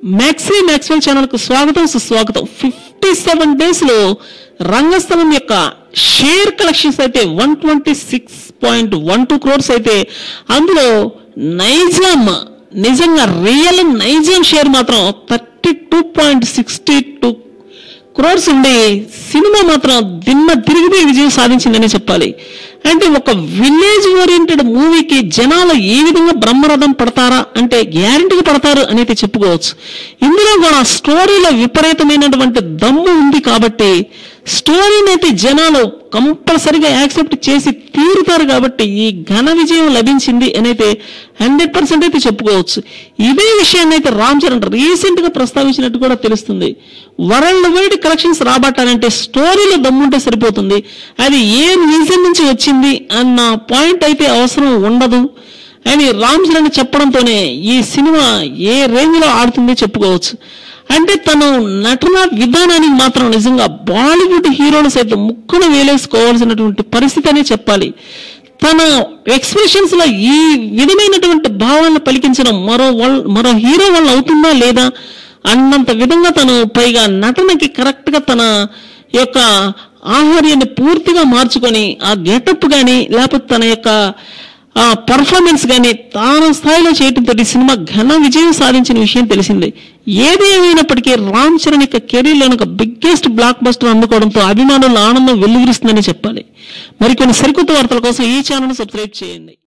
Maxwell channel కు స్వాగతం సుస్వాగతం. 57 డేస్ లో రంగస్థలం యొక్క షేర్ కలెక్షన్స్ అయితే 126.12 crores అయితే అందులో నిజంగా రియల్ నైజాం షేర్ మాత్రం 32.62 crores ఉండి సినిమా మాత్రం దిమ్మ తిరిగిపోయి విజయం సాధించిందని చెప్పాలి. అంటే ఒక విలేజ్ ఓరియంటెడ్ మూవీకి జనాలు ఏ విధంగా బ్రహ్మరథం పడతారా అంటే గ్యారెంటీగా పడతారు అనేది చెప్పుకోవచ్చు. ఇందులో కూడా స్టోరీలో విపరీతమైనటువంటి దమ్ము ఉంది కాబట్టి స్టోరీని అయితే జనాలు కంపల్సరిగా యాక్సెప్ట్ చేసి తీరుతారు కాబట్టి ఈ ఘన విజయం లభించింది అని అయితే 100% అయితే చెప్పుకోవచ్చు. ఇదే విషయాన్ని అయితే రామ్ చరణ్ రీసెంట్ గా ప్రస్తావించినట్టు కూడా తెలుస్తుంది. వరల్డ్ వైడ్ కలెక్షన్స్ రాబట్టాలంటే స్టోరీలో దమ్ముంటే సరిపోతుంది, అది ఏ రీజన్ నుంచి వచ్చింది అన్న పాయింట్ అయితే అవసరం ఉండదు అని రామ్ చరణ్ చెప్పడంతోనే ఈ సినిమా ఏ రేంజ్ లో ఆడుతుంది చెప్పుకోవచ్చు. అంటే తను నటన విధానానికి మాత్రం నిజంగా బాలీవుడ్ హీరోలు సైతం ముక్కును వేలేసుకోవాల్సినటువంటి పరిస్థితి అనే చెప్పాలి. తన ఎక్స్ప్రెషన్స్ లో ఈ విధమైనటువంటి భావాలను పలికించడం మరో హీరో వల్ల అవుతుందా లేదా అన్నంత విధంగా తను పైగా నటనకి కరెక్ట్ గా తన యొక్క ఆహార్యాన్ని పూర్తిగా మార్చుకొని ఆ గెటప్ కానీ లేకపోతే తన యొక్క పర్ఫార్మెన్స్ కానీ తాను స్థాయిలో చేయడంతో సినిమా ఘన విజయం సాధించిన విషయం తెలిసిందే. ఏది ఏమైనప్పటికీ రామ్ చరణ్ యొక్క కెరీర్లో ఒక బిగ్గెస్ట్ బ్లాక్ బస్టర్ అందుకోవడంతో అభిమానుల ఆనందం వెల్లువిరుస్తుందని చెప్పాలి. మరికొన్ని సరికొత్త వార్తల కోసం ఈ ఛానల్ సబ్స్క్రైబ్ చేయండి.